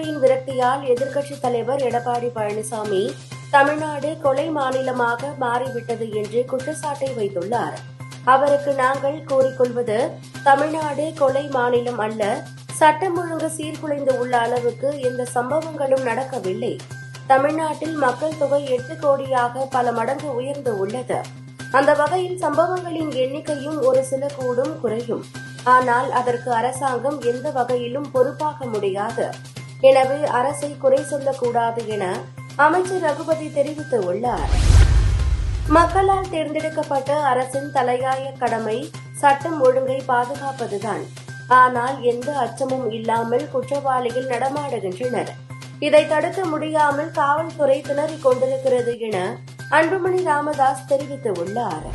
மக்களின் விரக்தியால் எதிர்க்கட்சித் தலைவர் எடப்பாடி பழனிசாமி தமிழ்நாடு கொலை மாநிலமாக மாறிவிட்டது என்று குற்றச்சாட்டை வைத்துள்ளார். அவருக்கு நாங்கள் கூறிக்கொள்வது, தமிழ்நாடு கொலை மாநிலம் அல்ல, சட்டம் ஒழுங்கு சீர்குலைந்து உள்ள அளவுக்கு எந்த சம்பவங்களும் நடக்கவில்லை. தமிழ்நாட்டில் மக்கள் தொகை 8 கோடியாக பல மடங்கு உயர்ந்து உள்ளது. அந்த வகையில் சம்பவங்களின் எண்ணிக்கையும் ஒரு சில கூடும் குறையும். ஆனால் அதற்கு அரசாங்கம் எந்த வகையிலும் பொறுப்பாக முடியாது. எனவே அரசை குறை சொல்லக்கூடாது என அமைச்சர் ரகுபதி தெரிவித்துள்ளார். மக்களால் தேர்ந்தெடுக்கப்பட்ட அரசின் தலையாய கடமை சட்டம் ஒழுங்கை பாதுகாப்பதுதான். ஆனால் எந்த அச்சமும் இல்லாமல் குற்றவாளிகள் நடமாடுகின்றனர். இதை தடுக்க முடியாமல் காவல்துறை திணறிக் கொண்டிருக்கிறது என அன்புமணி ராமதாஸ் தெரிவித்துள்ளார்.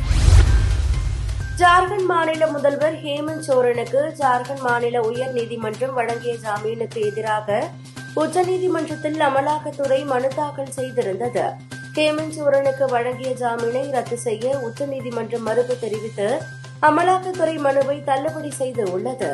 ஜார்க்கண்ட் மாநில முதல்வர் ஹேமந்த் சோரனுக்கு ஜார்க்கண்ட் மாநில உயர்நீதிமன்றம் வழங்கிய ஜாமீனுக்கு எதிராக உச்சநீதிமன்றத்தில் அமலாக்கத்துறை மனு தாக்கல் செய்திருந்தது. ஹேமந்த் சோரனுக்கு வழங்கிய ஜாமீனை ரத்து செய்ய உச்சநீதிமன்றம் மறுப்பு தெரிவித்து அமலாக்கத்துறை மனுவை தள்ளுபடி செய்துள்ளது.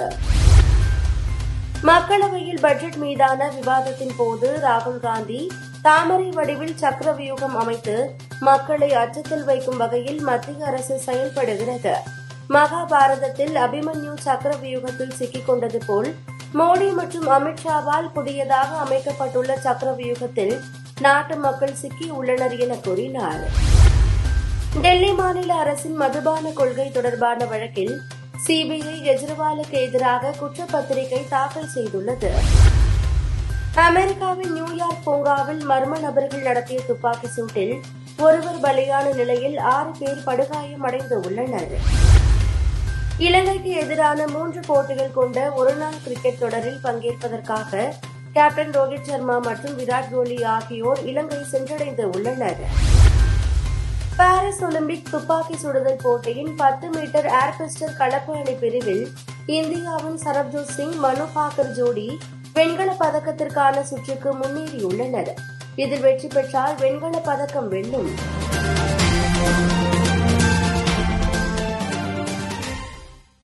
மக்களவையில் பட்ஜெட் மீதான விவாதத்தின் போது ராகுல் காந்தி தாமரை வடிவில் சக்கர வியூகம் அமைத்து மக்களை அச்சத்தில் வைக்கும் வகையில் மத்திய அரசு செயல்படுகிறது. மகாபாரதத்தில் அபிமன்யு சக்கர வியூகத்தில் சிக்கிக் கொண்டது போல் மோடி மற்றும் அமித்ஷாவால் புதியதாக அமைக்கப்பட்டுள்ள சக்கர வியூகத்தில் நாட்டு மக்கள் சிக்கியுள்ளனர் என கூறினார். டெல்லி மாநில அரசின் மதுபான கொள்கை தொடர்பான வழக்கில் சிபிஐ கெஜ்ரிவாலுக்கு எதிராக குற்றப்பத்திரிகை தாக்கல் செய்துள்ளது. அமெரிக்காவின் நியூயார்க் பூங்காவில் மர்ம நபர்கள் நடத்திய துப்பாக்கி சூட்டில் ஒருவர் பலியான நிலையில் 6 பேர் படுகாயமடைந்துள்ளனர். இலங்கைக்கு எதிரான 3 போட்டிகள் கொண்ட ஒருநாள் கிரிக்கெட் தொடரில் பங்கேற்பதற்காக கேப்டன் ரோஹித் சர்மா மற்றும் விராட் கோலி ஆகியோர் இலங்கை சென்றடைந்துள்ளனர். பாரிஸ் ஒலிம்பிக் துப்பாக்கி சுடுதல் போட்டியின் 10 மீட்டர் ஏர் பிஸ்டல் கலப்பு அணி பிரிவில் இந்தியாவின் சரப்ஜோத் சிங், மனு பாக்கர் ஜோடி வெண்கலப் பதக்கத்திற்கான சுற்றுக்கு முன்னேறியுள்ளனர். இதில் வெற்றி பெற்றால் வெண்கலப் பதக்கம் வெல்லும்.